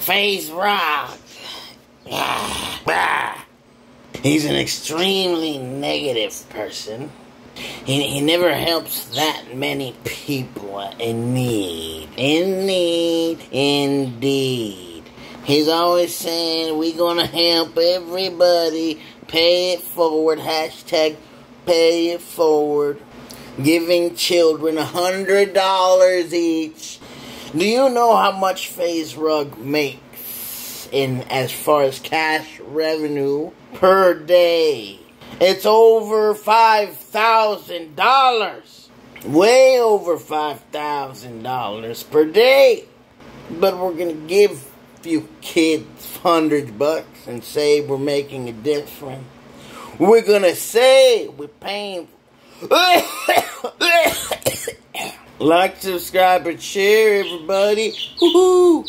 FaZe Rock. He's an extremely negative person. He never helps that many people in need. Indeed. He's always saying, we gonna help everybody. Pay it forward. Hashtag pay it forward. Giving children $100 each. Do you know how much FaZe Rug makes in as far as cash revenue per day? It's over $5,000. Way over $5,000 per day. But we're going to give a few kids $100 and say we're making a difference. We're going to say we're paying. Like, subscribe, and share, everybody. Woohoo!